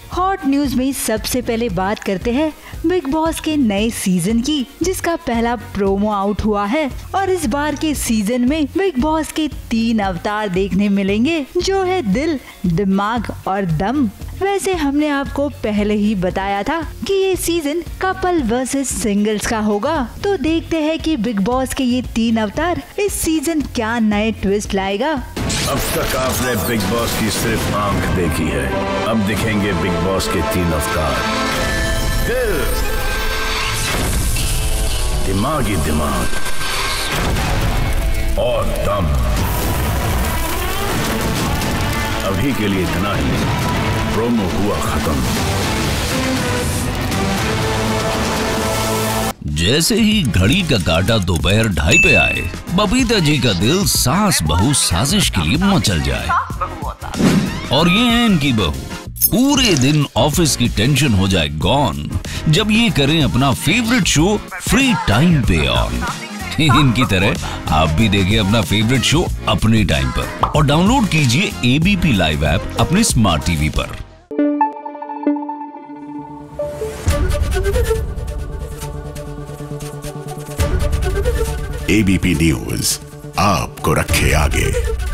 Hot news में सबसे पहले बात करते हैं बिग बॉस के नए सीजन की, जिसका पहला प्रोमो आउट हुआ है। और इस बार के सीजन में बिग बॉस के 3 अवतार देखने मिलेंगे, जो है दिल, दिमाग और दम। वैसे हमने आपको पहले ही बताया था कि ये सीजन कपल वर्सेस सिंगल्स का होगा, तो देखते हैं कि बिग बॉस के ये 3 अवतार इस सीजन क्या नए ट्विस्ट लाएगा। अब तक आपने बिग बॉस की सिर्फ आंख देखी है, अब दिखेंगे बिग बॉस के 3 अवतार। दिल, दिमागी दिमाग और दम। अभी के लिए इतना ही, प्रोमो हुआ खत्म। जैसे ही घड़ी का काटा दोपहर 2:30 पे आए, बबीता जी का दिल सास बहू साजिश के लिए मचल जाए। और ये है इनकी बहू, पूरे दिन ऑफिस की टेंशन हो जाए गॉन जब ये करें अपना फेवरेट शो फ्री टाइम पे ऑन। इनकी तरह आप भी देखिए अपना फेवरेट शो अपने टाइम पर और डाउनलोड कीजिए एबीपी लाइव ऐप अपने स्मार्ट टीवी पर। एबीपी न्यूज आपको रखे आगे।